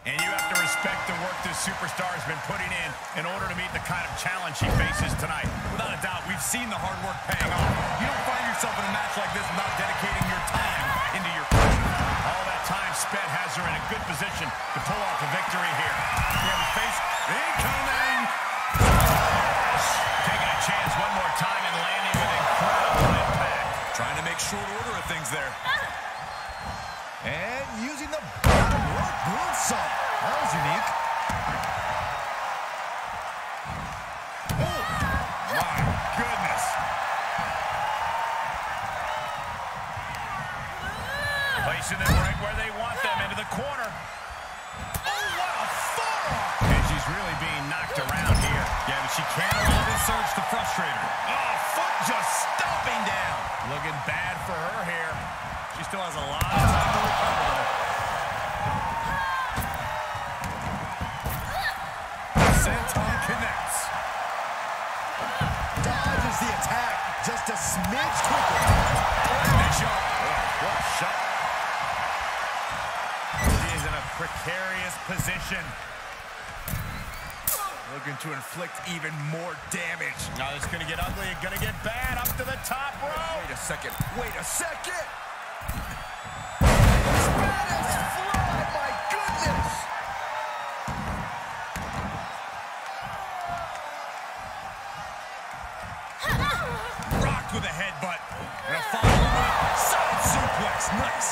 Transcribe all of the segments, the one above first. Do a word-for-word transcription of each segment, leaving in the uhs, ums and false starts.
And you have to respect the work this superstar has been putting in in order to meet the kind of challenge she faces tonight. Without a doubt, we've seen the hard work paying off. You don't find yourself in a match like this without dedicating your time into your craft. All that time spent has her in a good position to pull off a victory here. We have a face incoming. Taking a chance one more time and landing with incredible impact. Trying to make short order of things there. And using the bottom rope moonsault. That was unique. Oh, my goodness. Placing them right where they want them, into the corner. Oh, what a forearm. And she's really being knocked around here. Yeah, but she can't allow this surge to frustrate her. Oh, foot just stomping down. Looking bad for her here. She still has a lot of time to recover, though. Senton connects. Dodges the attack just a smidge quicker. Nice shot. Oh, what a shot. She is in a precarious position. Looking to inflict even more damage. Now it's going to get ugly and going to get bad. Up to the top rope. Wait a second. Wait a second. Spanish fly, my goodness. Rocked with a headbutt. And a follow-up side suplex. Nice.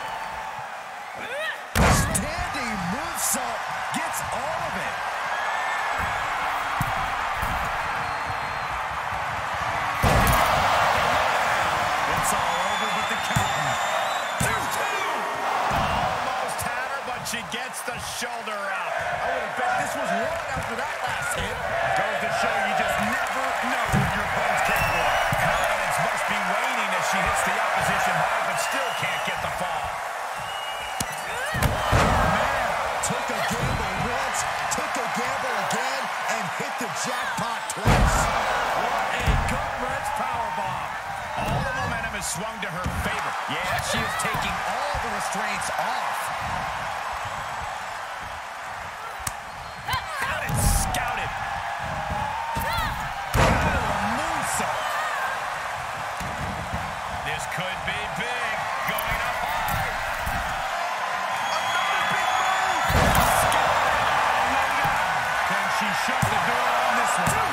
Standing moonsault gets all of it. It's all over but the count. There's two. Almost had her, but she gets the shoulder up. I would have bet this was one after that last hit. Goes to show you just never know what your opponent's capable of. Confidence must be waning as she hits the opposition hard, but still can't get the fall. Man, took a gamble once, took a gamble again, and hit the jackpot twice. What a gut-wrench powerbomb. All the momentum is swung to her favor. Yeah, she is taking all the restraints off. Got it scouted. This could be big. Going up high. Another big move. Scouted. Can she shut the door on this one?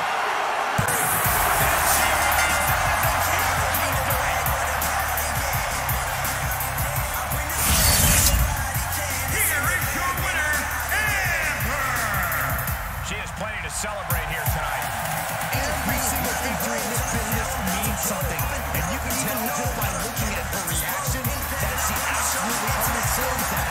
Celebrate here tonight. Every single victory in this business means something, and you can tell just by looking at her reaction that she absolutely understands that.